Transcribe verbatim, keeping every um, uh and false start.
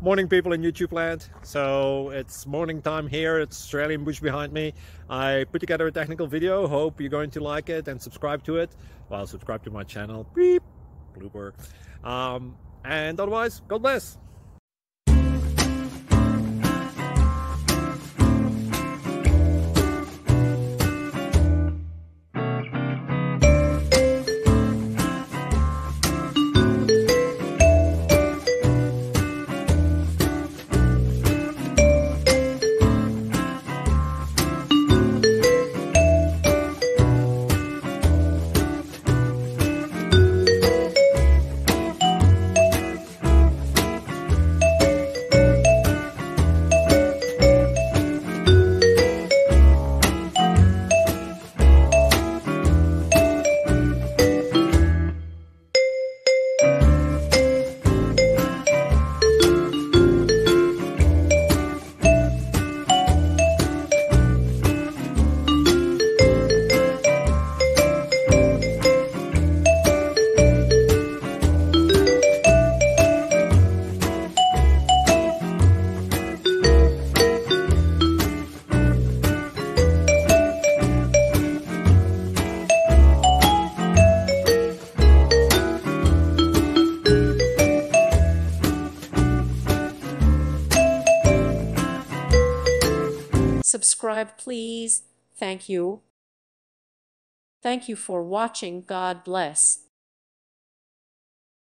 Morning, people in YouTube land. So it's morning time here. It's Australian bush behind me. I put together a technical video. Hope you're going to like it and subscribe to it. Well, subscribe to my channel. Beep, blooper. Um, and otherwise, God bless. Subscribe, please. Thank you. Thank you for watching. God bless.